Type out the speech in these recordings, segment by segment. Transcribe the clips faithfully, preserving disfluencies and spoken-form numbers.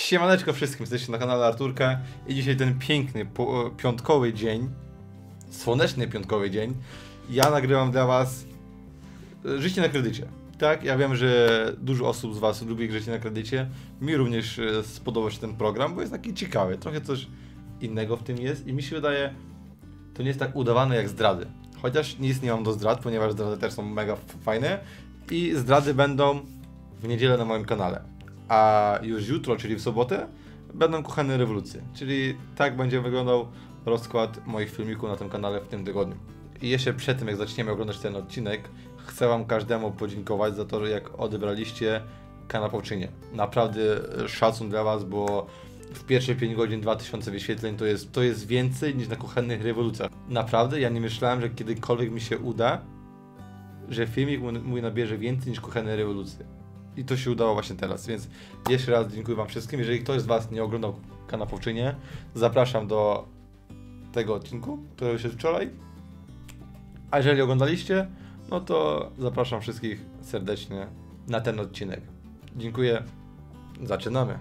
Siemaneczko wszystkim, jesteście na kanale Arturka i dzisiaj ten piękny, po, piątkowy dzień, słoneczny piątkowy dzień, ja nagrywam dla was życie na kredycie. Tak, ja wiem, że dużo osób z was lubi życie na kredycie, mi również spodobał się ten program, bo jest taki ciekawy, trochę coś innego w tym jest i mi się wydaje, to nie jest tak udawane jak zdrady. Chociaż nic nie mam do zdrad, ponieważ zdrady też są mega fajne i zdrady będą w niedzielę na moim kanale. A już jutro, czyli w sobotę, będą kuchenne rewolucje. Czyli tak będzie wyglądał rozkład moich filmików na tym kanale w tym tygodniu. I jeszcze przed tym, jak zaczniemy oglądać ten odcinek, chcę wam każdemu podziękować za to, że jak odebraliście kanapowczynię. Naprawdę szacun dla was, bo w pierwsze pięć godzin dwa tysiące wyświetleń to jest, to jest więcej niż na kuchennych rewolucjach. Naprawdę, ja nie myślałem, że kiedykolwiek mi się uda, że filmik mój nabierze więcej niż kuchenne rewolucje. I to się udało właśnie teraz, więc jeszcze raz dziękuję wam wszystkim. Jeżeli ktoś z was nie oglądał kanapowczynie, zapraszam do tego odcinku, który wyszedł wczoraj. A jeżeli oglądaliście, no to zapraszam wszystkich serdecznie na ten odcinek. Dziękuję. Zaczynamy.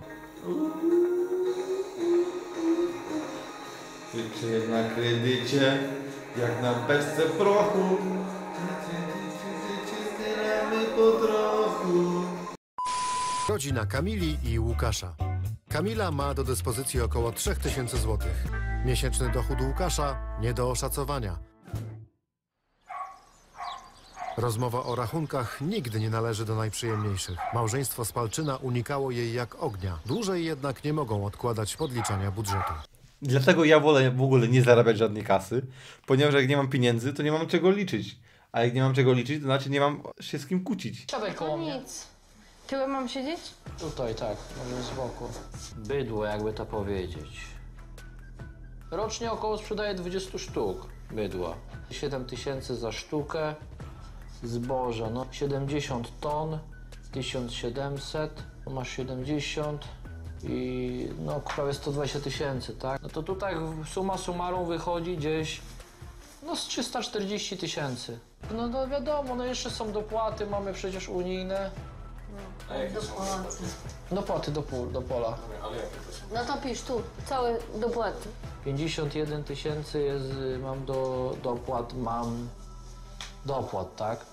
Życie na kredycie, jak na beczce prochu. Po trochu. Rodzina Kamili i Łukasza. Kamila ma do dyspozycji około trzy tysiące złotych. Miesięczny dochód Łukasza nie do oszacowania. Rozmowa o rachunkach nigdy nie należy do najprzyjemniejszych. Małżeństwo z Palczyna unikało jej jak ognia. Dłużej jednak nie mogą odkładać podliczania budżetu. Dlatego ja wolę w ogóle nie zarabiać żadnej kasy, ponieważ jak nie mam pieniędzy, to nie mam czego liczyć. A jak nie mam czego liczyć, to znaczy nie mam się z kim kłócić. Siadaj koło mnie. Nic. Tyłem mam siedzieć? Tutaj, tak, może z boku. Bydło, jakby to powiedzieć. Rocznie około sprzedaję dwadzieścia sztuk bydła. siedem tysięcy za sztukę. Zboża, no siedemdziesiąt ton, tysiąc siedemset, masz siedemdziesiąt i no prawie sto dwadzieścia tysięcy, tak? No to tutaj summa summarum wychodzi gdzieś no z trzysta czterdzieści tysięcy. No to wiadomo, no jeszcze są dopłaty, mamy przecież unijne. A jakie dopłaty? Dopłaty do, pół, do pola. No to pisz tu, całe dopłaty. pięćdziesiąt jeden tysięcy jest, mam do dopłat, mam dopłat, tak?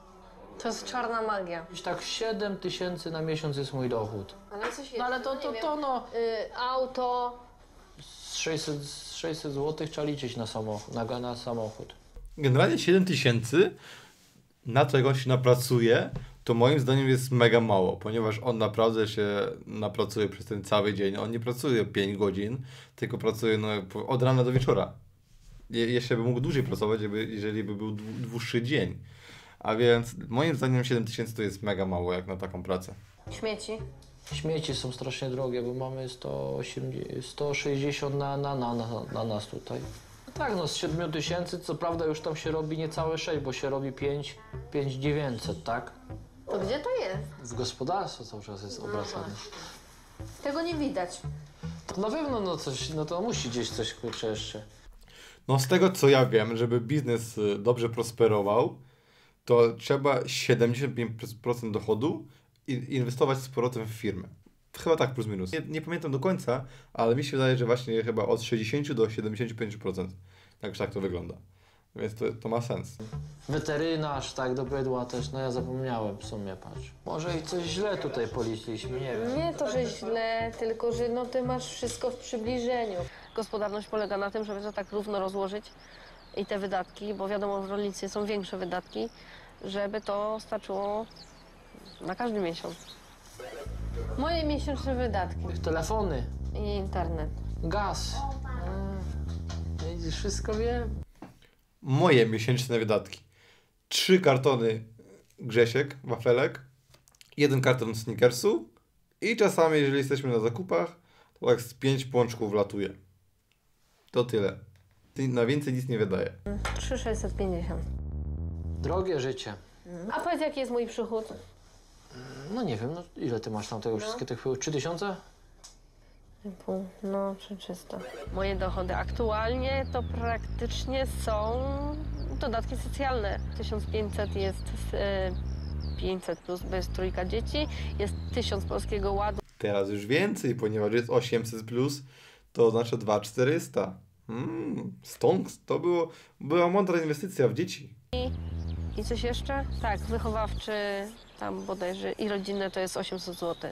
To jest czarna magia. Gdzieś tak siedem tysięcy na miesiąc jest mój dochód. Ale coś jest, No ale to, nie to, wiem, to no, y, auto. z sześćset, z sześćset złotych trzeba liczyć na samochód, na, na samochód. Generalnie siedem tysięcy na to, jak on się napracuje, to moim zdaniem jest mega mało, ponieważ on naprawdę się napracuje przez ten cały dzień. On nie pracuje pięć godzin, tylko pracuje no, od rana do wieczora. Je, jeszcze by mógł dłużej pracować, żeby, jeżeli by był dłuższy dzień. A więc moim zdaniem siedem tysięcy to jest mega mało jak na taką pracę. Śmieci. Śmieci są strasznie drogie, bo mamy sto osiemdziesiąt, sto sześćdziesiąt na, na, na, na, na nas tutaj. No tak, no z siedmiu tysięcy, co prawda już tam się robi niecałe sześć, bo się robi pięć tysięcy dziewięćset, tak? To gdzie to jest? W gospodarstwie cały czas jest obracane. Tego nie widać. To na pewno no coś, no to musi gdzieś coś kurczę jeszcze. No z tego co ja wiem, żeby biznes dobrze prosperował, to trzeba siedemdziesiąt pięć procent dochodu inwestować z powrotem w firmę. Chyba tak plus minus. Nie, nie pamiętam do końca, ale mi się wydaje, że właśnie chyba od sześćdziesiąt do siedemdziesięciu pięciu procent. Tak, tak to wygląda. Więc to, to ma sens. Weterynarz, tak, do bydła też, no ja zapomniałem w sumie, patrz. Może i coś źle tutaj policzyliśmy, nie wiem. Nie to, że źle, tylko że no ty masz wszystko w przybliżeniu. Gospodarność polega na tym, żeby to tak równo rozłożyć i te wydatki, bo wiadomo, w rolnictwie są większe wydatki, żeby to starczyło na każdy miesiąc. Moje miesięczne wydatki Telefony, i internet. gaz. Mm, widzisz, wszystko wiem. Moje miesięczne wydatki. Trzy kartony Grzesiek, wafelek, jeden karton Snickersu i czasami, jeżeli jesteśmy na zakupach, to tak z pięć pączków latuje. To tyle. Na więcej nic nie wydaje. trzy tysiące sześćset pięćdziesiąt. Drogie życie. A powiedz, jaki jest mój przychód? No nie wiem, no ile ty masz tam tego, wszystkie tych wpływów? trzy tysiące? Pół, no, trzy trzysta. Moje dochody aktualnie to praktycznie są dodatki socjalne. tysiąc pięćset jest e, pięćset plus, bo jest trójka dzieci, jest tysiąc Polskiego Ładu. Teraz już więcej, ponieważ jest osiemset plus, to oznacza dwa tysiące czterysta. Hmm, stąd to było, była mądra inwestycja w dzieci. I coś jeszcze? Tak, wychowawczy tam bodajże i rodzinne to jest osiemset złotych.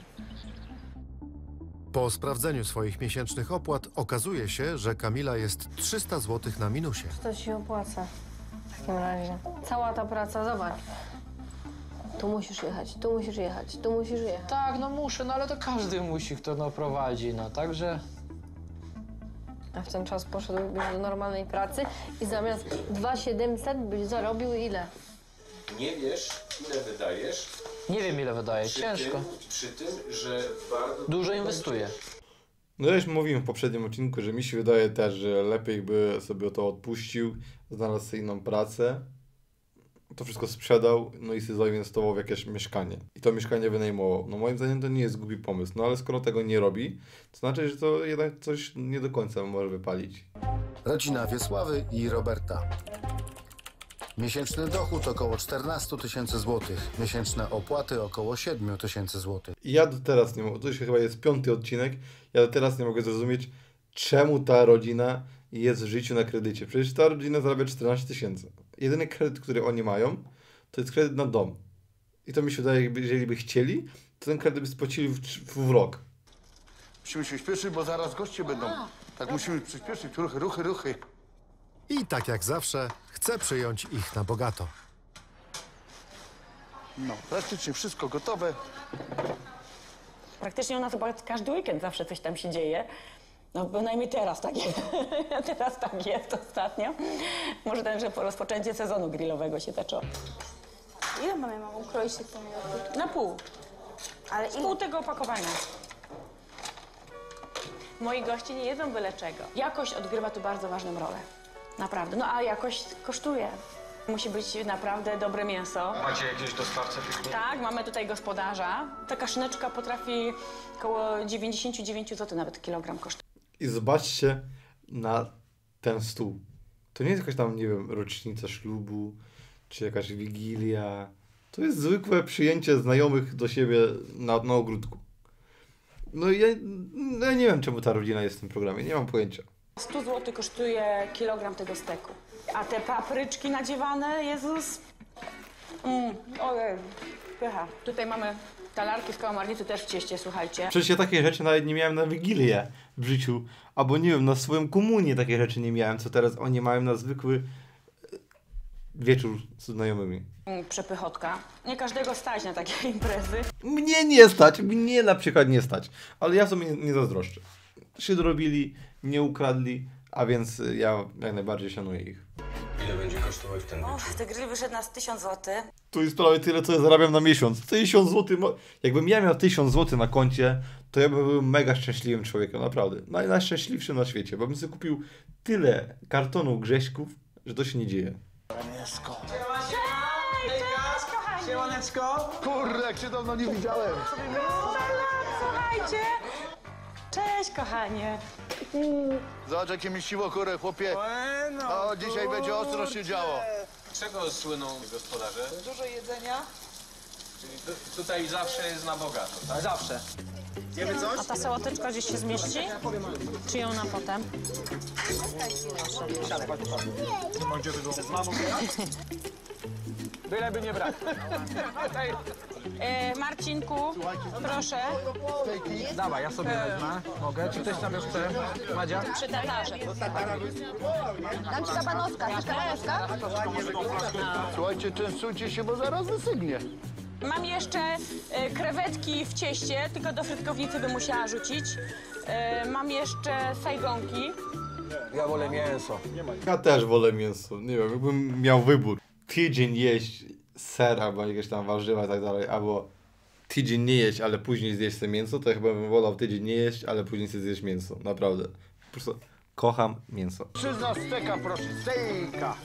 Po sprawdzeniu swoich miesięcznych opłat okazuje się, że Kamila jest trzysta złotych na minusie. To ci opłaca w takim razie. Cała ta praca, zobacz. Tu musisz jechać, tu musisz jechać, tu musisz jechać. Tak, no muszę, no ale to każdy musi, kto no prowadzi, no także... A w ten czas poszedłbyś do normalnej pracy i zamiast dwa tysiące siedemset byś zarobił ile? Nie wiesz, ile wydajesz. Nie wiem, ile wydaje, Przy ciężko. Tym, przy tym, że bardzo Dużo inwestuję. No ja już mówiłem w poprzednim odcinku, że mi się wydaje też, że lepiej by sobie to odpuścił, znalazł sobie inną pracę, to wszystko sprzedał, no i sobie zainwestował w jakieś mieszkanie. I to mieszkanie wynajmował. No moim zdaniem to nie jest głupi pomysł, no ale skoro tego nie robi, to znaczy, że to jednak coś nie do końca może wypalić. Rodzina Wiesławy i Roberta. Miesięczny dochód około czternaście tysięcy złotych. Miesięczne opłaty około siedem tysięcy złotych. I ja do teraz nie mogę, to już chyba jest piąty odcinek, ja do teraz nie mogę zrozumieć, czemu ta rodzina jest w życiu na kredycie. Przecież ta rodzina zarabia czternaście tysięcy. Jedyny kredyt, który oni mają, to jest kredyt na dom. I to mi się wydaje, jakby, jeżeli by chcieli, to ten kredyt by spłacili w, w rok. Musimy się śpieszyć, bo zaraz goście będą. Tak musimy przyspieszyć. Ruchy, ruchy, ruchy. I tak jak zawsze chce przyjąć ich na bogato. No, praktycznie wszystko gotowe. Praktycznie u nas chyba każdy weekend zawsze coś tam się dzieje. No bynajmniej teraz tak jest. Teraz tak jest ostatnio. Może ten, że po rozpoczęcie sezonu grillowego się zaczęło. Ile mamy mamą kroić tych pomidorów? Na pół. Ale Z ile? pół tego opakowania. Moi goście nie jedzą byle czego. Jakość odgrywa tu bardzo ważną rolę. Naprawdę. No a jakość kosztuje. Musi być naprawdę dobre mięso. Macie jakieś dostawcę tych? Tak, mamy tutaj gospodarza. Taka szyneczka potrafi około dziewięćdziesiąt dziewięć złotych nawet kilogram kosztuje. I zobaczcie na ten stół. To nie jest jakaś tam, nie wiem, rocznica ślubu, czy jakaś wigilia. To jest zwykłe przyjęcie znajomych do siebie na, na ogródku. No i ja, no ja nie wiem, czemu ta rodzina jest w tym programie, nie mam pojęcia. sto złotych kosztuje kilogram tego steku. A te papryczki nadziewane, Jezus. Mm, ojej, pycha. Tutaj mamy talarki z kałamarnicy też w cieście, słuchajcie. Przecież ja takie rzeczy nawet nie miałem na Wigilię w życiu. Albo nie wiem, na swoją komunię takie rzeczy nie miałem, co teraz oni mają na zwykły wieczór z znajomymi. Mm, przepychotka. Nie każdego stać na takie imprezy. Mnie nie stać, mnie na przykład nie stać. Ale ja sobie nie, nie zazdroszczę. Się dorobili, nie ukradli, a więc ja jak najbardziej szanuję ich. Ile będzie kosztować ten wieczór? Och, ten grill wyszedł na tysiąc złotych. To jest prawie tyle, co ja zarabiam na miesiąc. tysiąc złotych. Jakbym ja miał tysiąc złotych na koncie, to ja bym był mega szczęśliwym człowiekiem, naprawdę. Naj, najszczęśliwszym na świecie, bo bym sobie kupił tyle kartonów grześków, że to się nie dzieje. Kurde, jak się dawno nie widziałem. Słuchajcie. Cześć, kochanie. Zobacz, jakie mi siło kurę, chłopie. O, dzisiaj będzie ostro się działo. Czego słyną gospodarze? Dużo jedzenia. Czyli tu, tutaj zawsze jest na bogato, tak? Zawsze. A ta sałateczka gdzieś się zmieści? Czy ją na potem? Byleby nie brak. E, Marcinku, proszę. Dawaj, ja sobie wezmę. Mogę? Czy ktoś sobie chce? Madzia? Przy tatarze. Dam ci kabanowska, chcesz kabanowska? Słuchajcie, częstujcie się, bo zaraz wysygnie. Mam jeszcze e, krewetki w cieście, tylko do frytkownicy bym musiała rzucić. E, mam jeszcze sajgonki. Ja wolę mięso. Ja też wolę mięso. Nie wiem, jakbym miał wybór. Tydzień jeść ser albo jakieś tam warzywa i tak dalej, albo tydzień nie jeść, ale później zjeść sobie mięso, to ja chyba bym wolał tydzień nie jeść, ale później sobie zjeść mięso. Naprawdę. Po prostu kocham mięso. Przyzna steka, proszę, steka.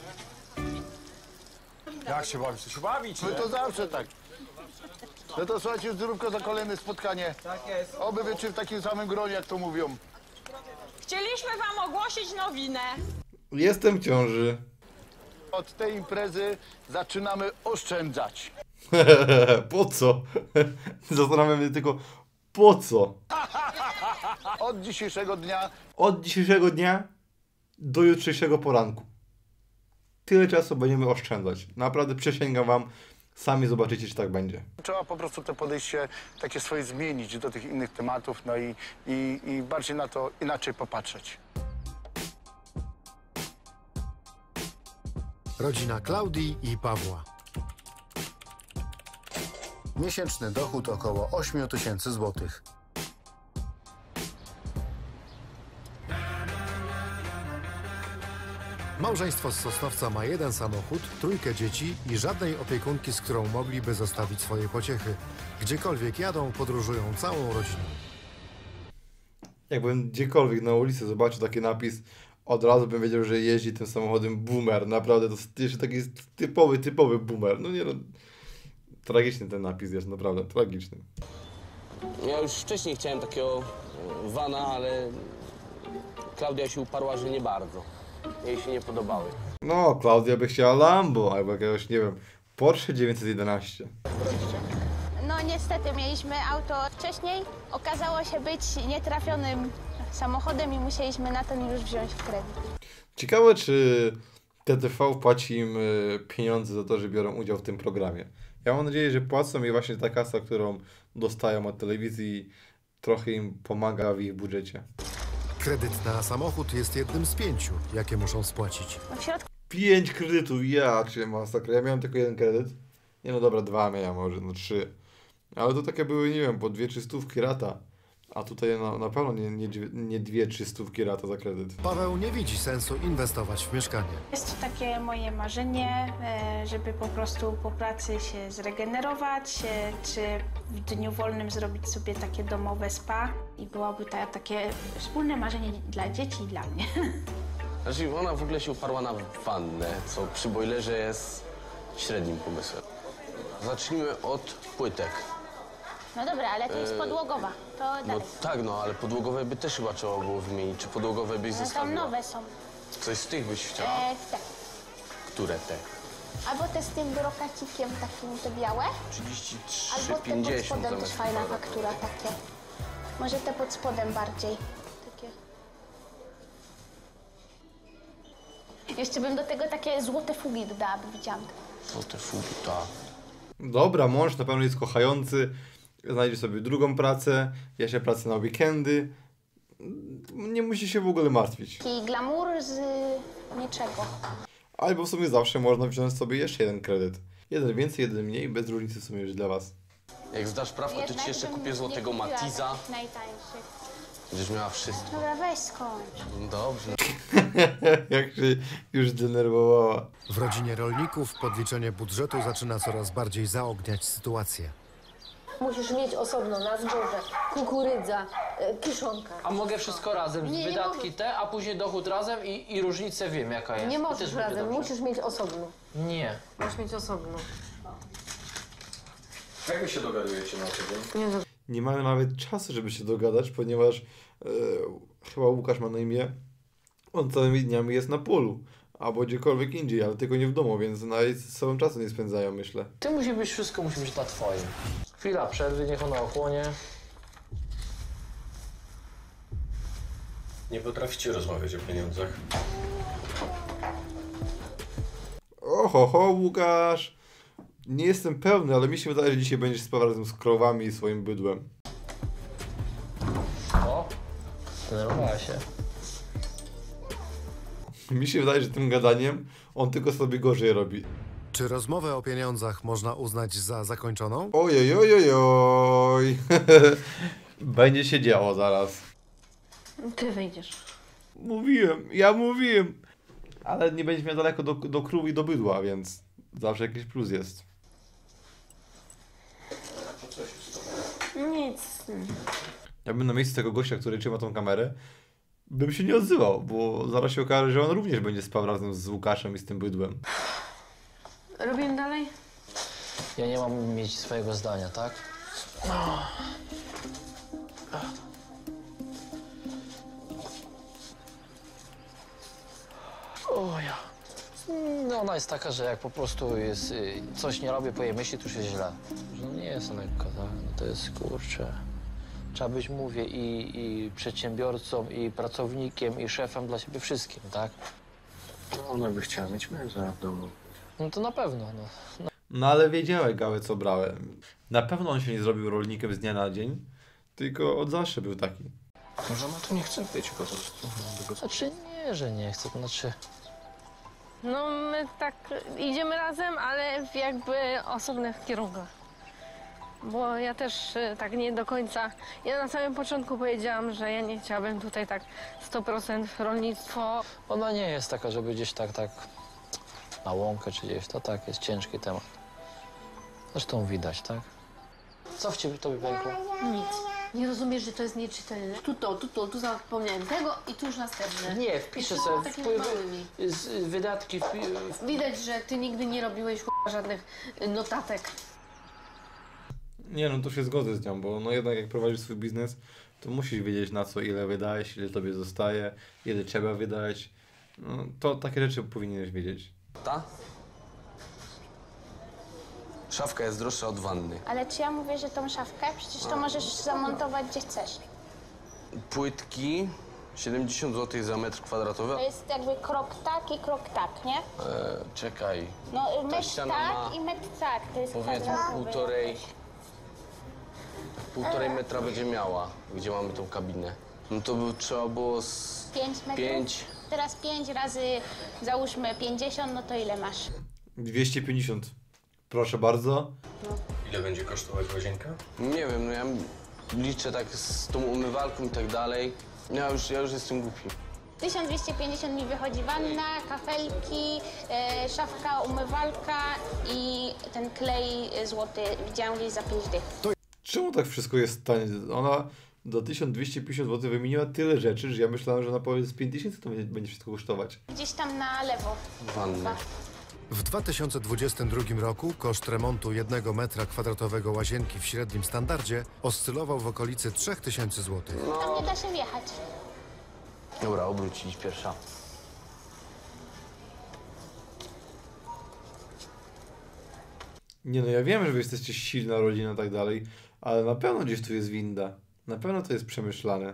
Jak się bawisz? To się bawić, My to zawsze tak. No to słuchajcie, zdrówko za kolejne spotkanie. Tak jest. Oby wiecie w takim samym gronie, jak to mówią. Chcieliśmy wam ogłosić nowinę. Jestem w ciąży. Od tej imprezy zaczynamy oszczędzać. Po co? Zastanawiam się tylko, Po co? Od dzisiejszego dnia Od dzisiejszego dnia do jutrzejszego poranku. Tyle czasu będziemy oszczędzać. Naprawdę przysięgam wam, sami zobaczycie, czy tak będzie. trzeba po prostu to podejście takie swoje zmienić do tych innych tematów, no i, i, i bardziej na to inaczej popatrzeć. Rodzina Klaudii i Pawła. Miesięczny dochód około osiem tysięcy złotych. Małżeństwo z Sosnowca ma jeden samochód, trójkę dzieci i żadnej opiekunki, z którą mogliby zostawić swoje pociechy. Gdziekolwiek jadą, podróżują całą rodziną. Jakbym gdziekolwiek na ulicy zobaczył taki napis, od razu bym wiedział, że jeździ tym samochodem boomer. Naprawdę, to jest jeszcze taki typowy, typowy boomer. No nie no, tragiczny ten napis jest, naprawdę, tragiczny. Ja już wcześniej chciałem takiego vana, ale Klaudia się uparła, że nie bardzo. Jej się nie podobały. No, Klaudia by chciała Lambo, albo jakiegoś, nie wiem, Porsche dziewięćset jedenaście. No niestety mieliśmy auto wcześniej, okazało się być nietrafionym samochodem i musieliśmy na ten już wziąć kredyt. Ciekawe, czy T T V płaci im y, pieniądze za to, że biorą udział w tym programie. Ja mam nadzieję, że płacą i właśnie ta kasa, którą dostają od telewizji, trochę im pomaga w ich budżecie. Kredyt na samochód jest jednym z pięciu, jakie muszą spłacić. W środku Pięć kredytów, ja cię masakra. Ja miałem tylko jeden kredyt. Nie no dobra, dwa miałem może, no trzy. Ale to takie były, nie wiem, po dwie, trzy stówki rata. A tutaj na, na pewno nie, nie, nie dwie, trzy stówki rata za kredyt. Paweł nie widzi sensu inwestować w mieszkanie. Jest to takie moje marzenie, e, żeby po prostu po pracy się zregenerować, e, czy w dniu wolnym zrobić sobie takie domowe spa i byłoby to takie wspólne marzenie dla dzieci i dla mnie. Znaczy, ona w ogóle się uparła na wannę, co przy bojlerze jest średnim pomysłem. Zacznijmy od płytek. No dobra, ale to jest Eee, podłogowa, to dalej. No tak, no, ale podłogowe by też chyba trzeba było wymienić. Czy podłogowe byś No tam zostawiła? nowe są. Coś z tych byś chciała? E, te. Które te? Albo te z tym brokacikiem takim, te białe. trzydzieści trzy Albo te pod pięćdziesiąt spodem też zamiast fajna para. faktura takie. Może te pod spodem bardziej. Takie. Jeszcze bym do tego takie złote fugi dodała, bo widziałam. Co te fugi, tak. Dobra, mąż na pewno jest kochający. Znajdzie sobie drugą pracę. Ja się pracę na weekendy. Nie musi się w ogóle martwić. Taki glamour z niczego. Albo w sumie zawsze można wziąć sobie jeszcze jeden kredyt. Jeden więcej, jeden mniej, bez różnicy w sumie już dla was. Jak zdasz prawko, to ci Jednak jeszcze bym kupię nie złotego kupiła Matiza. takich najtańszych. Będziesz miała wszystko. Dobra, weź skończ. No dobrze. Jak się już denerwowała. W rodzinie rolników podliczenie budżetu zaczyna coraz bardziej zaogniać sytuację. Musisz mieć osobno na zboże, kukurydza, e, kiszonka. A mogę wszystko razem, Nie, nie wydatki możesz. te, a później dochód razem i, i różnicę wiem jaka jest. Nie I możesz też będzie razem, dobrze. musisz mieć osobno. Nie. Musisz mieć osobno. Jak wy się dogadujecie na co dzień? Nie, Nie mamy nawet czasu, żeby się dogadać, ponieważ e, chyba Łukasz ma na imię. On całymi dniami jest na polu. Albo gdziekolwiek indziej, ale tylko nie w domu, więc nawet z sobą czasu nie spędzają, myślę. Ty musi być, wszystko musi być na twoim. Chwila przerwy, niech ona ochłonie. Nie potraficie rozmawiać o pieniądzach. Oho, ho, Łukasz! Nie jestem pewny, ale mi się wydaje, że dzisiaj będziesz spał razem z krowami i swoim bydłem. O, zdenerwowała się. Mi się wydaje, że tym gadaniem on tylko sobie gorzej robi. Czy rozmowę o pieniądzach można uznać za zakończoną? Ojoj, ojoj, oj. Będzie się działo zaraz. ty wyjdziesz. Mówiłem, ja mówiłem. Ale nie będzie miał daleko do, do krów i do bydła, więc zawsze jakiś plus jest. Nic. Ja bym na miejscu tego gościa, który trzyma tą kamerę, bym się nie odzywał, bo zaraz się okaże, że on również będzie spał razem z Łukaszem i z tym bydłem. Robimy dalej? Ja nie mam mieć swojego zdania, tak? O ja. No ona jest taka, że jak po prostu jest, y, coś nie robię po jej myśli, to już jest źle. Że no nie jest lekko, tak? No to jest kurczę. Trzeba być, mówię, i, i przedsiębiorcą, i pracownikiem, i szefem dla siebie wszystkim, tak? No, ona by chciała mieć męża w domu. No to na pewno, no. no. No ale wiedziałem, Gałę, co brałem. Na pewno on się nie zrobił rolnikiem z dnia na dzień, tylko od zawsze był taki. Może ona tu nie chce być po prostu. Znaczy nie, że nie chcę, to znaczy... No my tak idziemy razem, ale w jakby osobnych kierunkach. Bo ja też y, tak nie do końca... Ja na samym początku powiedziałam, że ja nie chciałabym tutaj tak sto procent rolnictwo. Ona nie jest taka, żeby gdzieś tak, tak na łąkę czy gdzieś, to tak, jest ciężki temat. Zresztą widać, tak? Co w ciebie tobie pękło? Nic. Nie rozumiesz, że to jest nieczytelne? Tu to, tu to, tu zapomniałem tego i tu już następne. Nie, wpiszę Wszystko sobie takimi wpływy, małymi. z, wydatki, wpi- Widać, że ty nigdy nie robiłeś ch- żadnych y, notatek. Nie no, to się zgodzę z nią, bo no jednak jak prowadzisz swój biznes, to musisz wiedzieć, na co ile wydajesz, ile tobie zostaje, ile trzeba wydać. No, to takie rzeczy powinieneś wiedzieć. Ta? Szafka jest droższa od wanny. Ale czy ja mówię, że tą szafkę? Przecież to możesz zamontować gdzie chcesz. Płytki siedemdziesiąt złotych za metr kwadratowy. To jest jakby krok tak i krok tak, nie? E, czekaj, No metr ściana tak ma i metr tak, to jest powiedzmy kwadratowy. półtorej, półtorej metra będzie miała, gdzie mamy tą kabinę. No to by trzeba było z Pięć metrów? pięć. Teraz pięć razy, załóżmy pięćdziesiąt, no to ile masz? dwieście pięćdziesiąt. Proszę bardzo. Ile będzie kosztować łazienka? Nie wiem, no ja liczę tak z tą umywalką i tak dalej. Ja już, ja już jestem głupi. tysiąc dwieście pięćdziesiąt mi wychodzi wanna, kafelki, e, szafka, umywalka i ten klej złoty widziałam gdzieś za pięć dych. Czemu tak wszystko jest tanie? Ona do tysiąc dwieście pięćdziesiąt złotych wymieniła tyle rzeczy, że ja myślałem, że ona powie z pięć tysięcy to będzie, będzie wszystko kosztować. Gdzieś tam na lewo. Wanny. W dwa tysiące dwudziestym drugim roku koszt remontu jednego metra kwadratowego łazienki w średnim standardzie oscylował w okolicy trzech tysięcy złotych. Tam nie da się wjechać. Dobra, obrócić pierwsza. Nie no, ja wiem, że wy jesteście silna rodzina i tak dalej, ale na pewno gdzieś tu jest winda. Na pewno to jest przemyślane.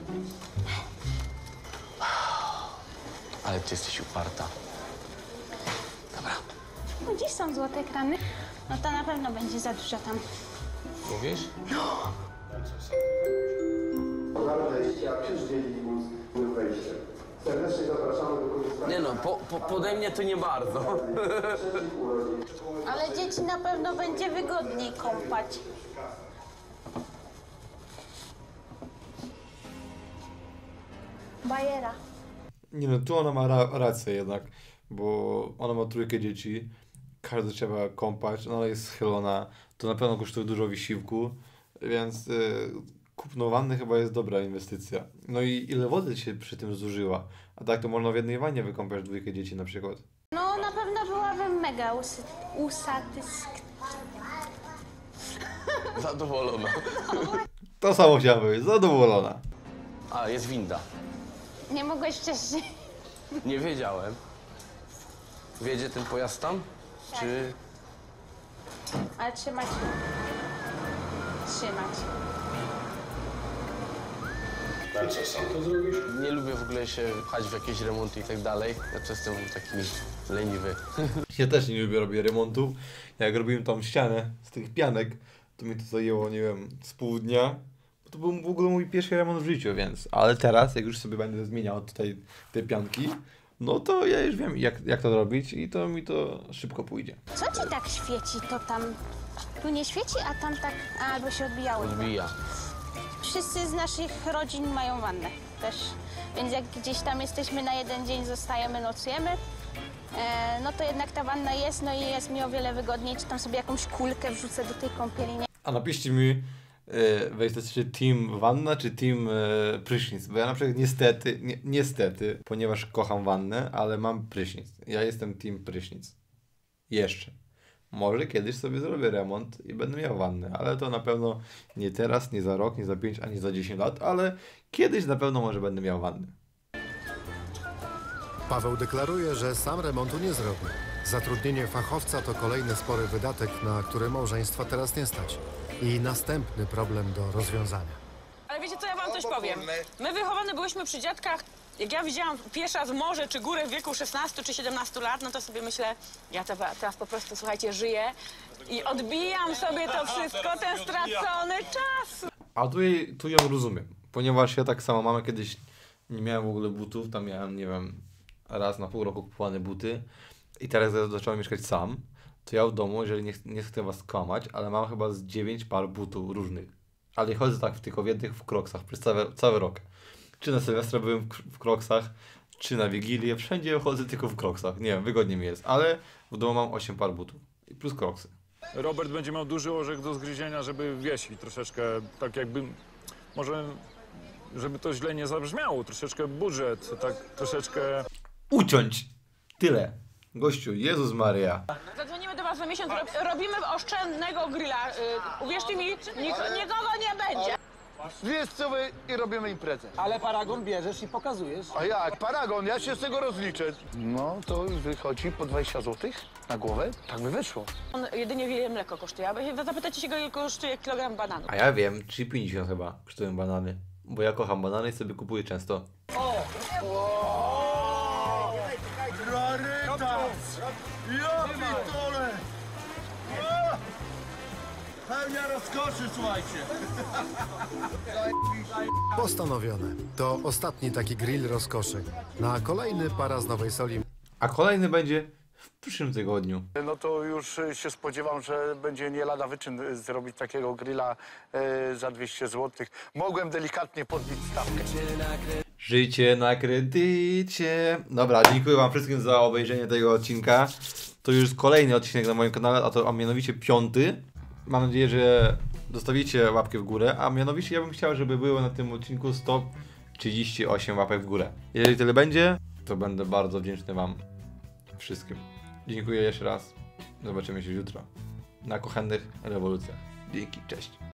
Ale ty jesteś uparta. Dobra. No gdzieś są złote krany. No to na pewno będzie za dużo tam. Mówisz? Nie no, po, po, pode mnie to nie bardzo. Ale dzieci na pewno będzie wygodniej kąpać. Bajera. Nie no, tu ona ma ra rację jednak, bo ona ma trójkę dzieci, każdy trzeba kąpać, no ale jest schylona, to na pewno kosztuje dużo wysiłku, więc y, kupno wanny chyba jest dobra inwestycja. No i ile wody się przy tym zużyła, a tak to można w jednej wannie wykąpać dwójkę dzieci na przykład. No na pewno byłabym mega usy usatysk... Zadowolona. To samo chciałem powiedzieć, zadowolona. A, jest winda. Nie mogłeś wcześniej. Nie wiedziałem. Wiedzie ten pojazd tam? Tak. Czy... Ale trzymać. Trzymać. A co, sam to zrobisz? Nie lubię w ogóle się pchać w jakieś remonty i tak dalej. Ja to jestem taki leniwy. Ja też nie lubię robić remontu. Jak robiłem tą ścianę z tych pianek, to mi to zajęło, nie wiem, z pół dnia. To był w ogóle mój pierwszy remont w życiu, więc... Ale teraz, jak już sobie będę zmieniał tutaj te pianki, no to ja już wiem, jak, jak to robić i to mi to szybko pójdzie. Co ci tak świeci to tam? Tu nie świeci, a tam tak albo się odbijało. Odbija. Wszyscy z naszych rodzin mają wannę też. Więc jak gdzieś tam jesteśmy na jeden dzień, zostajemy, nocujemy, e, no to jednak ta wanna jest, no i jest mi o wiele wygodniej, czy tam sobie jakąś kulkę wrzucę do tej kąpieli. Nie? A napiszcie mi, e, wy jesteście team wanna czy team e, prysznic, bo ja na przykład niestety, ni niestety, ponieważ kocham wannę, ale mam prysznic. Ja jestem team prysznic. Jeszcze. Może kiedyś sobie zrobię remont i będę miał wannę, ale to na pewno nie teraz, nie za rok, nie za pięć, ani za dziesięć lat, ale kiedyś na pewno może będę miał wannę. Paweł deklaruje, że sam remontu nie zrobi. Zatrudnienie fachowca to kolejny spory wydatek, na który małżeństwa teraz nie stać. I następny problem do rozwiązania. coś powiem. My wychowane byłyśmy przy dziadkach. Jak ja widziałam pierwszy raz morze czy górę w wieku szesnastu czy siedemnastu lat, no to sobie myślę, ja te, teraz po prostu, słuchajcie, żyję i odbijam sobie to wszystko, ten stracony czas. A tu, jej, tu ją rozumiem, ponieważ ja tak samo mam, kiedyś nie miałem w ogóle butów, tam miałem, nie wiem, raz na pół roku kupowane buty i teraz jak zacząłem mieszkać sam, to ja w domu, jeżeli nie, nie chcę was kłamać, ale mam chyba z dziewięć par butów różnych. Ale nie chodzę tak tylko w jednych w kroksach przez cały, cały rok. Czy na Sylwestra byłem w, w kroksach, czy na Wigilię, wszędzie chodzę tylko w kroksach. Nie wiem, wygodnie mi jest, ale w domu mam osiem par butów i plus kroksy. Robert będzie miał duży orzech do zgryzienia, żeby wieść i troszeczkę tak jakby, może, żeby to źle nie zabrzmiało, troszeczkę budżet, tak troszeczkę... Uciąć! Tyle. Gościu, Jezus Maria. Zadzwonimy do was za miesiąc, rob, robimy oszczędnego grilla. Y, uwierzcie mi, nik nikogo nie będzie. Wiesz co wy i robimy imprezę. Ale paragon bierzesz i pokazujesz. A jak? Paragon, ja się z tego rozliczę. No to wychodzi po dwadzieścia złotych na głowę, tak by wyszło. On jedynie wiele mleko kosztuje, a wy zapytacie się go, ile kosztuje kilogram bananów. A ja wiem, trzy pięćdziesiąt chyba kosztują banany. Bo ja kocham banany i sobie kupuję często. O! Rarytas! Ja pitole! Pełnia rozkoszy, słuchajcie! Postanowione. To ostatni taki grill rozkoszy. Na kolejny para z Nowej Soli. A kolejny będzie w przyszłym tygodniu. No to już się spodziewam, że będzie nie lada wyczyn zrobić takiego grilla e, za dwieście złotych. Mogłem delikatnie podbić stawkę. Życie na kredycie. Dobra, dziękuję wam wszystkim za obejrzenie tego odcinka. To już kolejny odcinek na moim kanale, a to a mianowicie piąty. Mam nadzieję, że zostawicie łapkę w górę, a mianowicie ja bym chciał, żeby było na tym odcinku sto trzydzieści osiem łapek w górę. Jeżeli tyle będzie, to będę bardzo wdzięczny wam wszystkim. Dziękuję jeszcze raz. Zobaczymy się jutro na Kuchennych Rewolucjach. Dzięki, cześć.